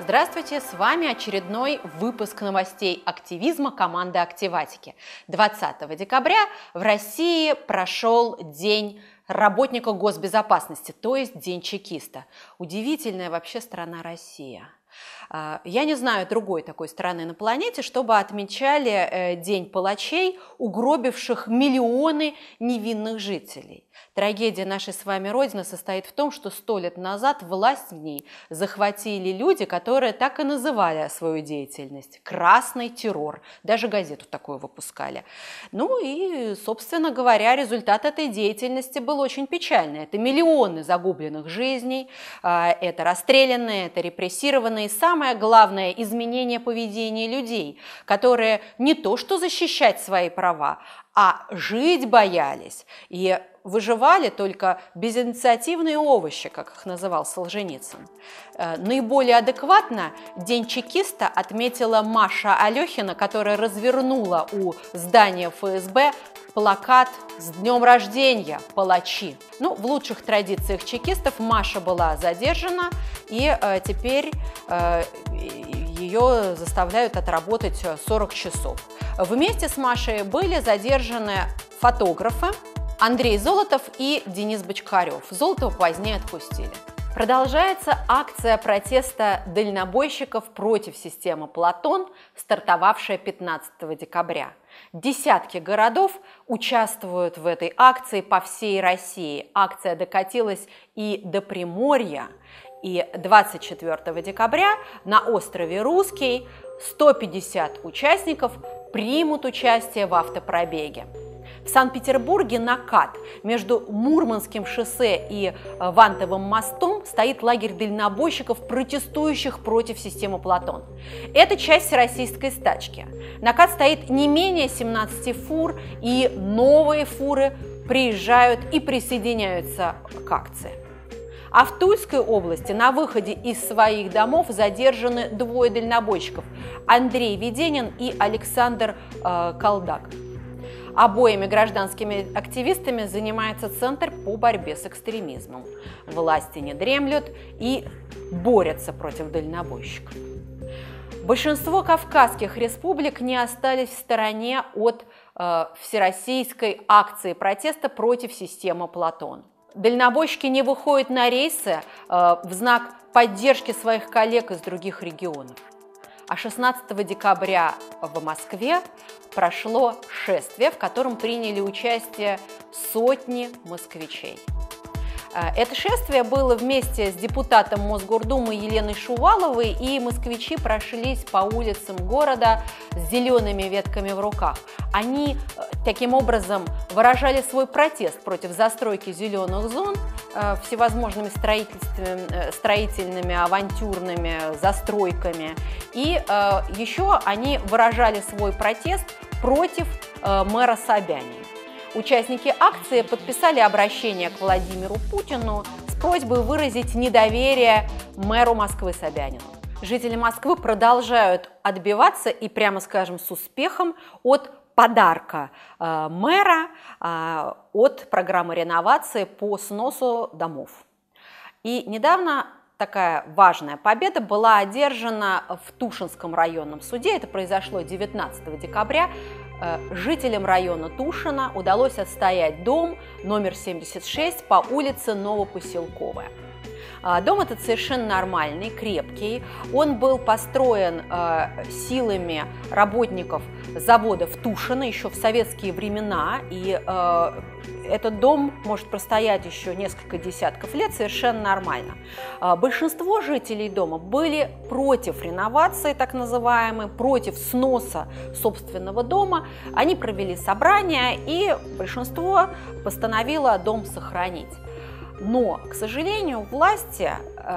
Здравствуйте, с вами очередной выпуск новостей активизма команды Активатики. 20 декабря в России прошел День работника госбезопасности, то есть День чекиста. Удивительная вообще страна Россия. Я не знаю другой такой страны на планете, чтобы отмечали День палачей, угробивших миллионы невинных жителей. Трагедия нашей с вами Родины состоит в том, что 100 лет назад власть в ней захватили люди, которые так и называли свою деятельность – красный террор. Даже газету такую выпускали. Ну и, собственно говоря, результат этой деятельности был очень печальный. Это миллионы загубленных жизней, это расстрелянные, это репрессированные, и самое главное – изменение поведения людей, которые не то что защищать свои права, а жить боялись и выживали только безинициативные овощи, как их называл Солженицын. Наиболее адекватно День чекиста отметила Маша Алехина, которая развернула у здания ФСБ плакат «С днем рождения, палачи!». Ну, в лучших традициях чекистов Маша была задержана, и теперь ее заставляют отработать 40 часов. Вместе с Машей были задержаны фотографы Андрей Золотов и Денис Бочкарев. Золотова позднее отпустили. Продолжается акция протеста дальнобойщиков против системы Платон, стартовавшая 15 декабря. Десятки городов участвуют в этой акции по всей России. Акция докатилась и до Приморья. И 24 декабря на острове Русский 150 участников примут участие в автопробеге. В Санкт-Петербурге накат. Между Мурманским шоссе и Вантовым мостом стоит лагерь дальнобойщиков, протестующих против системы Платон. Это часть всероссийской стачки. Накат стоит не менее 17 фур, и новые фуры приезжают и присоединяются к акции. А в Тульской области на выходе из своих домов задержаны двое дальнобойщиков – Андрей Веденин и Александр Колдак. Обоими гражданскими активистами занимается Центр по борьбе с экстремизмом. Власти не дремлют и борются против дальнобойщиков. Большинство кавказских республик не остались в стороне от всероссийской акции протеста против системы Платон. Дальнобойщики не выходят на рейсы в знак поддержки своих коллег из других регионов. А 16 декабря в Москве прошло шествие, в котором приняли участие сотни москвичей. Это шествие было вместе с депутатом Мосгордумы Еленой Шуваловой, и москвичи прошлись по улицам города с зелеными ветками в руках. Они таким образом выражали свой протест против застройки зеленых зон всевозможными строительными, авантюрными застройками. И еще они выражали свой протест против мэра Собянина. Участники акции подписали обращение к Владимиру Путину с просьбой выразить недоверие мэру Москвы Собянину. Жители Москвы продолжают отбиваться и, прямо скажем, с успехом от подарка мэра от программы реновации по сносу домов. И недавно такая важная победа была одержана в Тушинском районном суде. Это произошло 19 декабря. Жителям района Тушино удалось отстоять дом номер 76 по улице Новопоселковая. Дом этот совершенно нормальный, крепкий. Он был построен силами работников завода в Тушино еще в советские времена. И этот дом может простоять еще несколько десятков лет совершенно нормально. Большинство жителей дома были против реновации, так называемой, против сноса собственного дома. Они провели собрание, и большинство постановило дом сохранить. Но, к сожалению, власти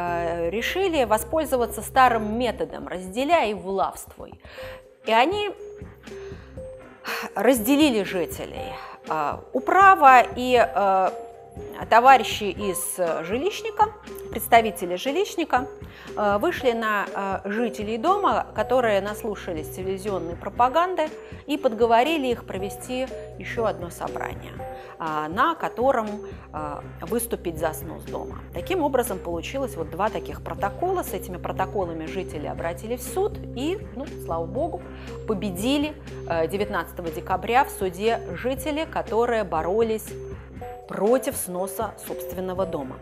решили воспользоваться старым методом «разделяй и властвуй». И они разделили жителей. Управа и товарищи из жилищника, представители жилищника, вышли на жителей дома, которые наслушались телевизионной пропаганды, и подговорили их провести еще одно собрание, на котором выступить за снос дома. Таким образом, получилось вот два таких протокола. С этими протоколами жители обратились в суд и, слава богу, победили 19 декабря в суде жители, которые боролись против сноса собственного дома.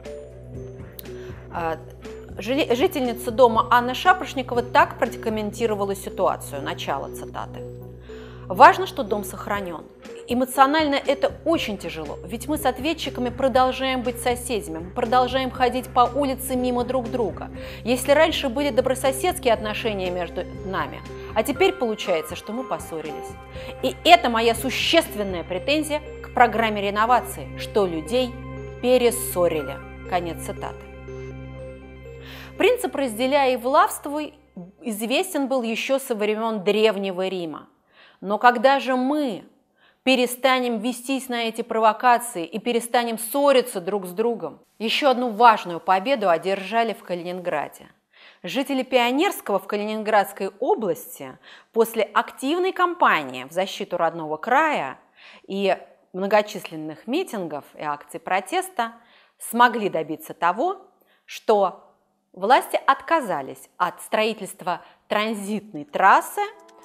Жительница дома Анна Шапошникова так прокомментировала ситуацию, начало цитаты. «Важно, что дом сохранен. Эмоционально это очень тяжело, ведь мы с ответчиками продолжаем быть соседями, мы продолжаем ходить по улице мимо друг друга. Если раньше были добрососедские отношения между нами, а теперь получается, что мы поссорились. И это моя существенная претензия к программе реновации, что людей перессорили». Конец цитаты. Принцип «разделяй и властвуй» известен был еще со времен Древнего Рима. Но когда же мы перестанем вестись на эти провокации и перестанем ссориться друг с другом? Еще одну важную победу одержали в Калининграде. Жители Пионерского в Калининградской области после активной кампании в защиту родного края и многочисленных митингов и акций протеста смогли добиться того, что власти отказались от строительства транзитной трассы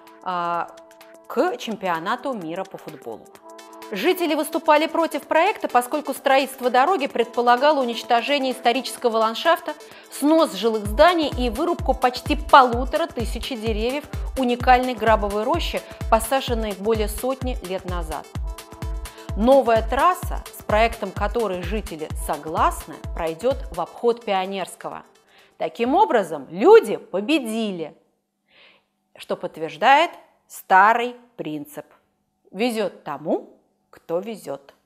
к чемпионату мира по футболу. Жители выступали против проекта, поскольку строительство дороги предполагало уничтожение исторического ландшафта, снос жилых зданий и вырубку почти 1500 деревьев уникальной грабовой рощи, посаженной более сотни лет назад. Новая трасса, с проектом которой жители согласны, пройдет в обход Пионерского. Таким образом, люди победили, что подтверждает старый принцип: везет тому, кто везет.